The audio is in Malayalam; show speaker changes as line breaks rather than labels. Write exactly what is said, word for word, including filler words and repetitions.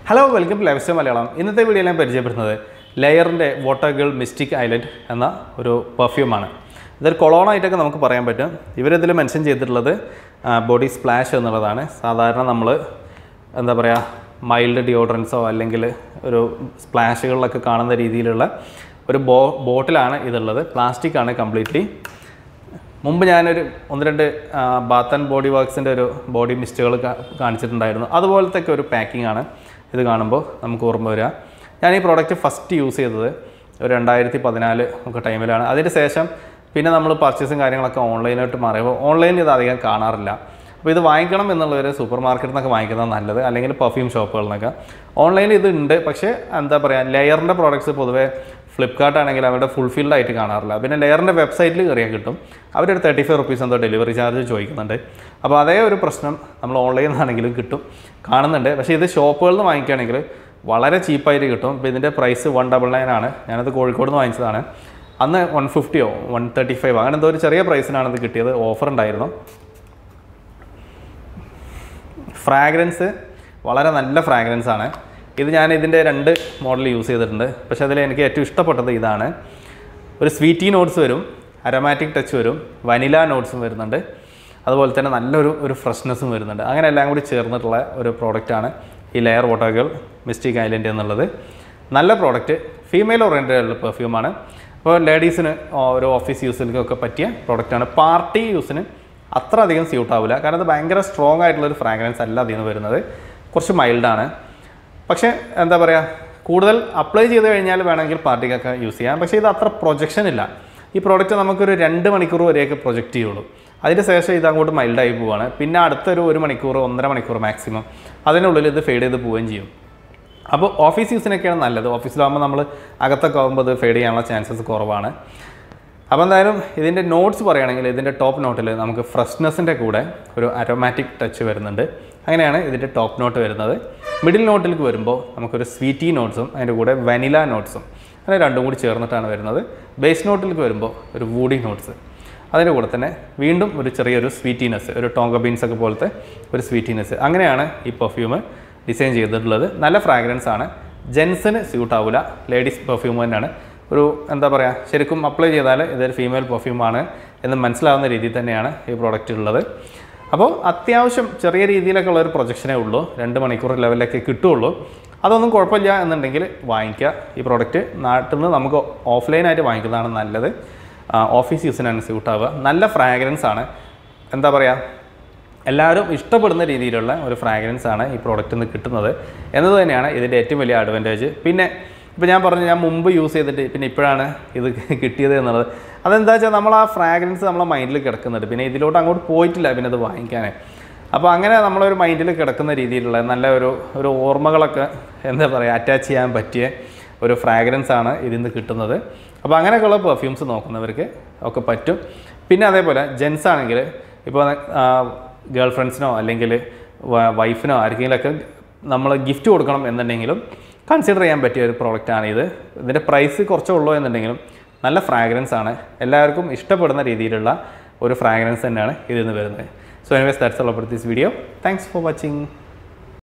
Hello, welcome to Lifestyle Malayalam. In this video, I am going layer in Wottagirl Mystic Island and a perfume. This is colonna item. We will mention uh, body splash. We will mild deodorants or splash like a bottle. Plastic completely. മുമ്പ് ഞാൻ ഒരു ഒന്ന് രണ്ട് ബാത്ത് ആൻഡ് ബോഡി വർക്സിന്റെ ഒരു ബോഡി മിസ്റ്റുകൾ കാണിച്ചിട്ടുണ്ടായിരുന്നു അതുപോലത്തെ ഒരു പാക്കിംഗ് ആണ് ഇത് കാണുമ്പോൾ നമുക്ക് ഓർമ്മ വരിക ഞാൻ ഈ പ്രോഡക്റ്റ് ഫസ്റ്റ് യൂസ് ചെയ്തത് ഒരു രണ്ടായിരത്തി പതിനാല് ഒക്കെ ടൈമിലാണ് അതിന് ശേഷം പിന്നെ നമ്മൾ പർച്ചേസും കാര്യങ്ങളൊക്കെ ഓൺലൈനായിട്ട് മാറിയപ്പോൾ ഓൺലൈനിൽ ഇത് അധികം കാണാറില്ല അപ്പോൾ ഇത് വാങ്ങിക്കണം എന്നുള്ളവർ സൂപ്പർ മാർക്കറ്റിൽ നിന്നൊക്കെ വാങ്ങിക്കുന്നത് നല്ലത് അല്ലെങ്കിൽ പെർഫ്യൂം ഷോപ്പുകളിൽ നിന്നൊക്കെ ഓൺലൈനിൽ ഇത് ഉണ്ട് പക്ഷേ എന്താ പറയുക ലെയറിൻ്റെ പ്രോഡക്ട്സ് പൊതുവേ ഫ്ലിപ്കാർട്ട് ആണെങ്കിൽ അവരുടെ ഫുൾഫിൽഡ് ആയിട്ട് കാണാറില്ല പിന്നെ ലെയറിൻ്റെ വെബ്സൈറ്റിൽ കയറിയാൽ കിട്ടും അവരൊരു തേർട്ടി ഫൈവ് റുപ്പീസ് എന്തോ ഡെലിവറി ചാർജ് ചോദിക്കുന്നുണ്ട് അപ്പോൾ അതേ ഒരു പ്രശ്നം നമ്മൾ ഓൺലൈനിൽ നിന്നാണെങ്കിലും കിട്ടും കാണുന്നുണ്ട് പക്ഷേ ഇത് ഷോപ്പുകളിൽ നിന്ന് വാങ്ങിക്കുകയാണെങ്കിൽ വളരെ ചീപ്പായിട്ട് കിട്ടും ഇപ്പോൾ ഇതിൻ്റെ പ്രൈസ് വൺ ഡബിൾ നയൻ ആണ് ഞാനത് കോഴിക്കോട് നിന്ന് വാങ്ങിച്ചതാണ് അന്ന് വൺ ഫിഫ്റ്റിയോ വൺ തേർട്ടി ഫൈവ് അങ്ങനെ എന്തോ ഒരു ചെറിയ പ്രൈസിനാണ് ഇത് കിട്ടിയത് ഓഫർ ഉണ്ടായിരുന്നു ഫ്രാഗ്രൻസ് വളരെ നല്ല ഫ്രാഗ്രൻസ് ആണ് ഇത് ഞാൻ ഇതിൻ്റെ രണ്ട് മോഡൽ യൂസ് ചെയ്തിട്ടുണ്ട് പക്ഷേ അതിൽ എനിക്ക് ഏറ്റവും ഇഷ്ടപ്പെട്ടത് ഇതാണ് ഒരു സ്വീറ്റി നോട്ട്സ് വരും അരോമാറ്റിക് ടച്ച് വരും വനില നോട്ട്സും വരുന്നുണ്ട് അതുപോലെ തന്നെ നല്ലൊരു ഒരു ഫ്രഷ്നെസ്സും വരുന്നുണ്ട് അങ്ങനെ എല്ലാം കൂടി ചേർന്നിട്ടുള്ള ഒരു പ്രോഡക്റ്റാണ് ഈ ലെയർ വോട്ടഗേൾ മിസ്റ്റിക് ഐലൻഡ് എന്നുള്ളത് നല്ല പ്രോഡക്റ്റ് ഫീമെയിൽ ഓറിയൻറ്റഡ് പെർഫ്യൂമാണ് അപ്പോൾ ലേഡീസിന് ഒരു ഓഫീസ് യൂസിനൊക്കെ പറ്റിയ പ്രോഡക്റ്റാണ് പാർട്ടി യൂസിന് അത്ര അധികം സ്യൂട്ടാവില്ല കാരണം അത് ഭയങ്കര സ്ട്രോങ് ആയിട്ടുള്ളൊരു ഫ്രാഗ്രൻസ് അല്ല അതിൽ നിന്ന് വരുന്നത് കുറച്ച് മൈൽഡാണ് പക്ഷേ എന്താ പറയുക കൂടുതൽ അപ്ലൈ ചെയ്ത് കഴിഞ്ഞാൽ വേണമെങ്കിൽ പാർട്ടിക്കൊക്കെ യൂസ് ചെയ്യാം പക്ഷേ ഇത് അത്ര പ്രൊജക്ഷൻ ഇല്ല ഈ പ്രോഡക്റ്റ് നമുക്കൊരു രണ്ട് മണിക്കൂർ വരെയൊക്കെ പ്രൊജക്റ്റ് ചെയ്യുള്ളൂ അതിന് ശേഷം ഇത് അങ്ങോട്ട് മൈൽഡായി പോവുകയാണ് പിന്നെ അടുത്തൊരു ഒരു മണിക്കൂർ ഒന്നര മണിക്കൂർ മാക്സിമം അതിനുള്ളിൽ ഇത് ഫെയ്ഡ് ചെയ്ത് പോവുകയും ചെയ്യും അപ്പോൾ ഓഫീസ് യൂസിനൊക്കെയാണ് നല്ലത് ഓഫീസിലാകുമ്പോൾ നമ്മൾ അകത്തൊക്കെ ആകുമ്പോൾ ഇത് ഫെയ്ഡ് ചെയ്യാനുള്ള ചാൻസസ് കുറവാണ് അപ്പോൾ എന്തായാലും ഇതിൻ്റെ നോട്ട്സ് പറയുകയാണെങ്കിൽ ഇതിൻ്റെ ടോപ്പ് നോട്ടിൽ നമുക്ക് ഫ്രഷ്നെസ്സിൻ്റെ കൂടെ ഒരു അരോമാറ്റിക് ടച്ച് വരുന്നുണ്ട് അങ്ങനെയാണ് ഇതിൻ്റെ ടോപ്പ് നോട്ട് വരുന്നത് മിഡിൽ നോട്ടിലേക്ക് വരുമ്പോൾ നമുക്കൊരു സ്വീറ്റി നോട്ട്സും അതിൻ്റെ കൂടെ വനില നോട്ട്സും അങ്ങനെ രണ്ടും കൂടി ചേർന്നിട്ടാണ് വരുന്നത് ബേസ് നോട്ടിലേക്ക് വരുമ്പോൾ ഒരു വൂഡി നോട്ട്സ് അതിൻ്റെ കൂടെ തന്നെ വീണ്ടും ഒരു ചെറിയൊരു സ്വീറ്റിനെസ് ഒരു ടോങ്ക ബീൻസ് ഒക്കെ പോലത്തെ ഒരു സ്വീറ്റിനെസ് അങ്ങനെയാണ് ഈ പെർഫ്യൂം ഡിസൈൻ ചെയ്തിട്ടുള്ളത് നല്ല ഫ്രാഗ്രൻസ് ആണ് ജെൻസിന് സ്യൂട്ട് ആവില്ല ലേഡീസ് പെർഫ്യൂം തന്നെയാണ് ഒരു എന്താ പറയുക ശരിക്കും അപ്ലൈ ചെയ്താൽ ഇതൊരു ഫീമെയിൽ പെർഫ്യൂമാണ് എന്ന് മനസ്സിലാവുന്ന രീതിയിൽ തന്നെയാണ് ഈ പ്രോഡക്റ്റ് ഉള്ളത് അപ്പോൾ അത്യാവശ്യം ചെറിയ രീതിയിലൊക്കെ ഉള്ളൊരു പ്രൊജക്ഷനേ ഉള്ളൂ രണ്ട് മണിക്കൂർ ലെവലിലൊക്കെ കിട്ടുകയുള്ളൂ അതൊന്നും കുഴപ്പമില്ല എന്നുണ്ടെങ്കിൽ വാങ്ങിക്കുക ഈ പ്രോഡക്റ്റ് നാട്ടിൽ നിന്ന് നമുക്ക് ഓഫ്ലൈനായിട്ട് വാങ്ങിക്കുന്നതാണ് നല്ലത് ഓഫീസ് യൂസിനാണ് സ്യൂട്ടാവുക നല്ല ഫ്രാഗ്രൻസ് ആണ് എന്താ പറയുക എല്ലാവരും ഇഷ്ടപ്പെടുന്ന രീതിയിലുള്ള ഒരു ഫ്രാഗ്രൻസ് ആണ് ഈ പ്രോഡക്റ്റിൽ നിന്ന് കിട്ടുന്നത് എന്നത് തന്നെയാണ് ഇതിൻ്റെ ഏറ്റവും വലിയ അഡ്വാൻറ്റേജ് പിന്നെ ഇപ്പോൾ ഞാൻ പറഞ്ഞു ഞാൻ മുമ്പ് യൂസ് ചെയ്തിട്ട് പിന്നെ ഇപ്പോഴാണ് ഇത് കിട്ടിയത് എന്നുള്ളത് അതെന്താ വെച്ചാൽ നമ്മൾ ആ ഫ്രാഗ്രൻസ് നമ്മളെ മൈൻഡിൽ കിടക്കുന്നുണ്ട് പിന്നെ ഇതിലോട്ട് അങ്ങോട്ട് പോയിട്ടില്ല പിന്നെ അത് വാങ്ങിക്കാൻ അപ്പോൾ അങ്ങനെ നമ്മളൊരു മൈൻഡിൽ കിടക്കുന്ന രീതിയിലുള്ള നല്ല ഒരു ഒരു ഓർമ്മകളൊക്കെ എന്താ പറയുക അറ്റാച്ച് ചെയ്യാൻ പറ്റിയ ഒരു ഫ്രാഗ്രൻസ് ആണ് ഇതിൽ നിന്ന് കിട്ടുന്നത് അപ്പോൾ അങ്ങനെയൊക്കെയുള്ള പെർഫ്യൂംസ് നോക്കുന്നവർക്ക് ഒക്കെ പറ്റും പിന്നെ അതേപോലെ ജെൻസ് ആണെങ്കിൽ ഇപ്പോൾ ഗേൾ ഫ്രണ്ട്സിനോ അല്ലെങ്കിൽ വൈഫിനോ ആർക്കെങ്കിലുമൊക്കെ നമ്മൾ ഗിഫ്റ്റ് കൊടുക്കണം എന്നുണ്ടെങ്കിലും കൺസിഡർ ചെയ്യാൻ പറ്റിയ ഒരു പ്രോഡക്റ്റാണ് ഇത് ഇതിൻ്റെ പ്രൈസ് കുറച്ചേ ഉള്ളൂ എന്നുണ്ടെങ്കിലും നല്ല ഫ്രാഗ്രൻസ് ആണ് എല്ലാവർക്കും ഇഷ്ടപ്പെടുന്ന രീതിയിലുള്ള ഒരു ഫ്രാഗ്രൻസ് തന്നെയാണ് ഇതിൽ നിന്ന് വരുന്നത് so anyways that's all about this video thanks for watching